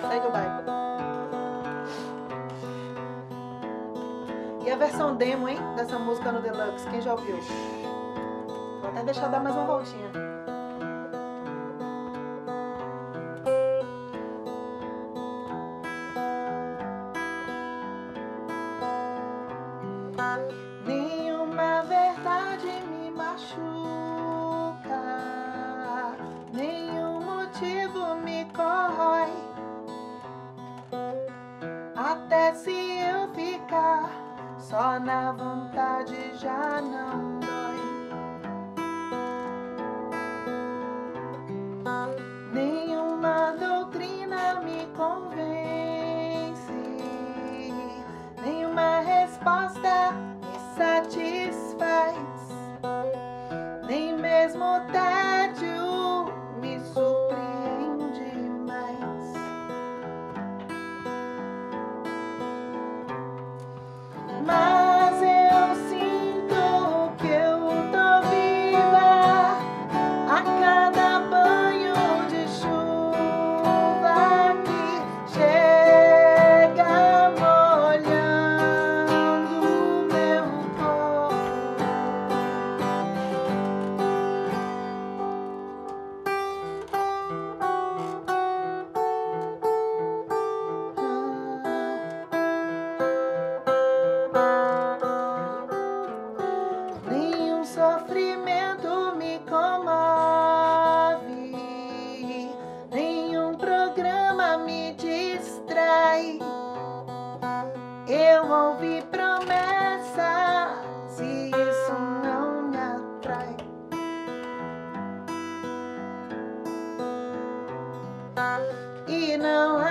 Segue o baile. E a versão demo, hein? Dessa música no Deluxe, quem já ouviu? Vou até deixar dar mais uma voltinha. Nenhuma verdade me machuca, nenhum motivo me corrói. Até se eu ficar só na vontade já não dói. Nenhuma doutrina me convence, nenhuma resposta me satisfaz, nem mesmo o tédio me surpreende mais. Mas eu sinto que eu tô viva a cada banho de chuva que chega molhando meu corpo. Nenhum sofrimento me comove, nenhum programa me distrai. Eu ouvi promessas e isso não me atrai. E não